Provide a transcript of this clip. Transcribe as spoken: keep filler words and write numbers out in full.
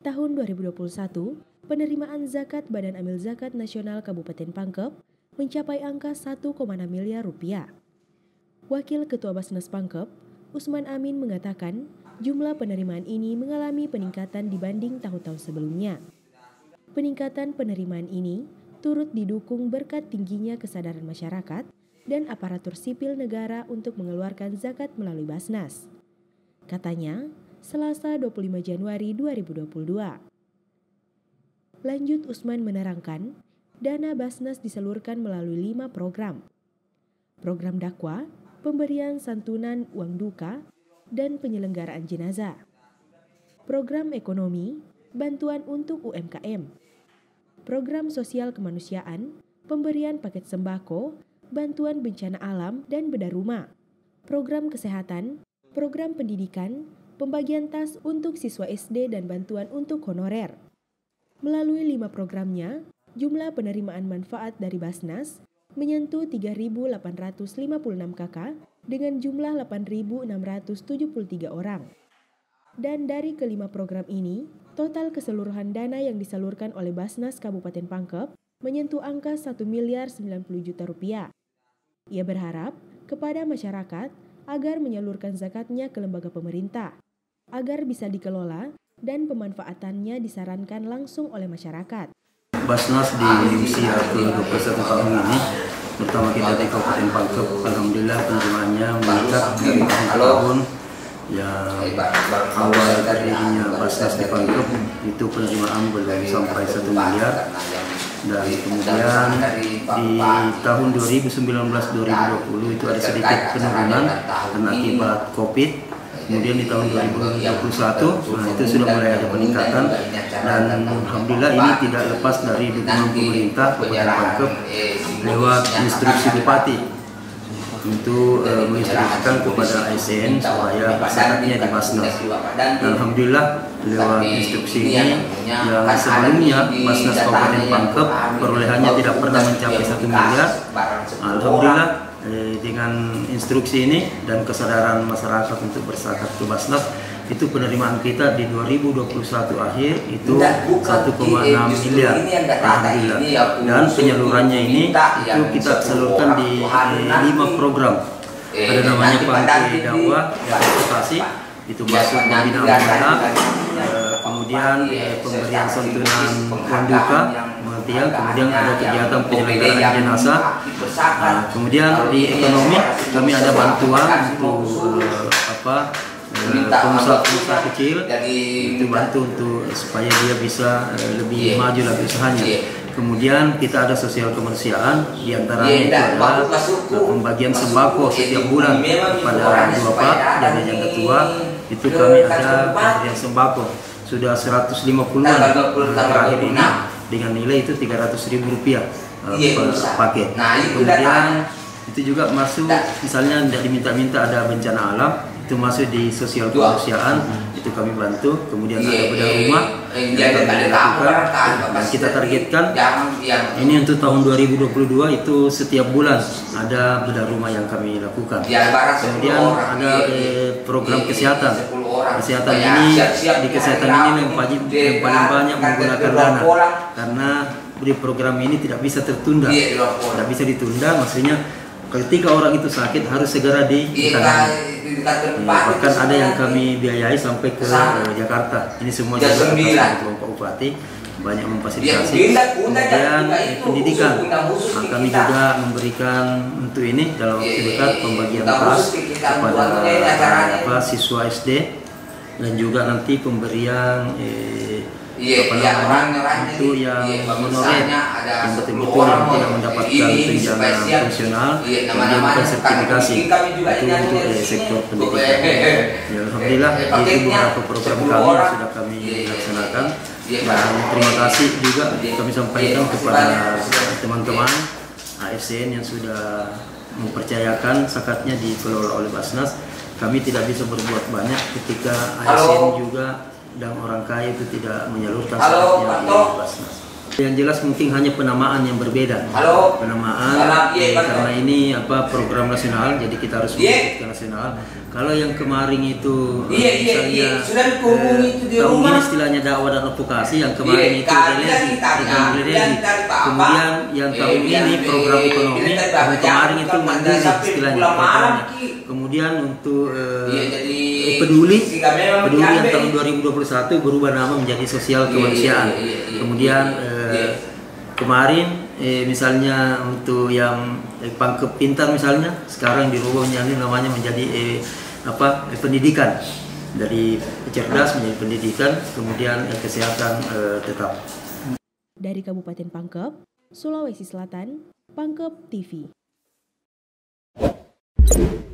Tahun dua ribu dua puluh satu, penerimaan zakat Badan Amil Zakat Nasional Kabupaten Pangkep mencapai angka satu koma enam miliar rupiah. Wakil Ketua Basnas Pangkep, Usman Amin mengatakan, jumlah penerimaan ini mengalami peningkatan dibanding tahun-tahun sebelumnya. Peningkatan penerimaan ini turut didukung berkat tingginya kesadaran masyarakat dan aparatur sipil negara untuk mengeluarkan zakat melalui Basnas. Katanya, Selasa dua puluh lima Januari dua ribu dua puluh dua. Lanjut Usman menerangkan, dana Basnas disalurkan melalui lima program. Program dakwah, pemberian santunan uang duka, dan penyelenggaraan jenazah. Program ekonomi, bantuan untuk U M K M. Program sosial kemanusiaan, pemberian paket sembako, bantuan bencana alam dan bedah rumah. Program kesehatan, program pendidikan, pembagian tas untuk siswa S D dan bantuan untuk honorer. Melalui lima programnya, jumlah penerimaan manfaat dari Basnas menyentuh tiga ribu delapan ratus lima puluh enam kakak dengan jumlah delapan ribu enam ratus tujuh puluh tiga orang. Dan dari kelima program ini, total keseluruhan dana yang disalurkan oleh Basnas Kabupaten Pangkep menyentuh angka satu miliar sembilan puluh juta rupiah. Ia berharap kepada masyarakat agar menyalurkan zakatnya ke lembaga pemerintah, agar bisa dikelola dan pemanfaatannya disarankan langsung oleh masyarakat. Basnas di usia ke dua puluh satu tahun ini, terutama kita di Kabupaten Pangkep, alhamdulillah penerimaannya meningkat dari tahun ke tahun. Yang awal terdirinya Basnas di Pangkep itu penerimaan belum sampai satu miliar. Dan kemudian di tahun dua ribu sembilan belas dua ribu dua puluh itu ada sedikit penurunan karena akibat COVID. Kemudian di tahun dua ribu dua puluh satu nah itu sudah mulai ada peningkatan, dan alhamdulillah ini tidak lepas dari dukungan pemerintah Kabupaten Pangkep lewat instruksi Bupati untuk uh, menginstruksikan kepada A S N supaya zakatnya di Basnas. Alhamdulillah lewat instruksi ini yang sebelumnya Basnas Kabupaten Pangkep perolehannya tidak pernah mencapai satu miliar. Alhamdulillah eh, dengan instruksi ini dan kesadaran masyarakat untuk berzakat ke Basnas, itu penerimaan kita di dua ribu dua puluh satu akhir itu satu koma enam miliar. Alhamdulillah. Dan penyalurannya ini itu kita salurkan di eh, lima program. Ada namanya Pantai Dakwah dan Advokasi, itu masuk pembinaan anak, eh, kemudian eh, pemberian santunan uang duka, pengertian, kemudian ada kegiatan penyelenggaraan jenazah. Nah, kemudian di ekonomi kami ada bantuan untuk eh, apa? pengusaha-pengusaha kecil, itu bantu untuk supaya dia bisa uh, lebih maju lagi usahanya. Kemudian kita ada sosial kemanusiaan, diantaranya itu adalah uh, pembagian sembako setiap bulan kepada dua pak dan yang ketua, itu kami ada pemberian sembako sudah seratus lima puluhan terakhir ini dengan nilai itu tiga ratus ribu rupiah uh, per paket. Kemudian itu juga masuk, misalnya tidak diminta-minta ada bencana alam, itu masuk di sosial kemanusiaan, itu kami bantu. Kemudian ada bedah rumah yang kami lakukan, dan kita targetkan ini untuk tahun dua ribu dua puluh dua itu setiap bulan ada bedah rumah yang kami lakukan. Kemudian ada eh, program kesehatan. Kesehatan ini, di kesehatan ini yang paling, yang paling banyak menggunakan dana, karena di program ini tidak bisa tertunda, tidak bisa ditunda, maksudnya ketika orang itu sakit harus segera ditangani. Bahkan ada yang kami biayai sampai ke uh, Jakarta. Ini semua juga untuk Pak Bupati banyak memfasilitasi. Kemudian eh, pendidikan, nah, kami juga memberikan untuk ini dalam waktu dekat pembagian tas kepada uh, apa, siswa S D, dan juga nanti pemberian eh, apa namanya itu yang honorer, yang betul-betul yang tidak mendapatkan tunjangan fungsional, kemudian bukan sertifikasi, itu untuk eh, sektor pendidikan. Ya, alhamdulillah itu beberapa program kami yang sudah kami laksanakan, dan terima kasih juga kami sampaikan kepada teman-teman A S N yang sudah mempercayakan zakatnya dikelola oleh Basnas. Kami tidak bisa berbuat banyak ketika A S N juga dan orang kaya itu tidak menyalurkan zakatnya di Basnas. Yang jelas mungkin hanya penamaan yang berbeda. Halo. Penamaan Salam, iya, karena ini apa program nasional, jadi kita harus iya. ke nasional. Kalau yang kemarin itu iya, iya, misalnya iya. Sudah dihubungi itu di tahun rumah. ini istilahnya dakwah dan advokasi, yang kemarin Iya, itu kan, delegi, dan ditanya, delegi. dan dari Pak Kemudian Abang. yang Iya, tahun iya, ini iya, program iya, ekonomi, iya, yang iya, kemarin iya, itu iya, mandiri iya, istilahnya. pulang malam, Kemudian, kemudian untuk eh, iya, jadi, eh, peduli, memang peduli yang diambil. tahun dua ribu dua puluh satu berubah nama menjadi sosial kemanusiaan. Iya, iya, iya, iya, Kemudian iya, eh, iya. kemarin eh, misalnya untuk yang eh, pangkep pintar misalnya, sekarang dirubah menjadi namanya menjadi eh, apa eh, pendidikan, dari cerdas menjadi pendidikan, kemudian eh, kesehatan eh, tetap. Dari Kabupaten Pangkep, Sulawesi Selatan, Pangkep T V.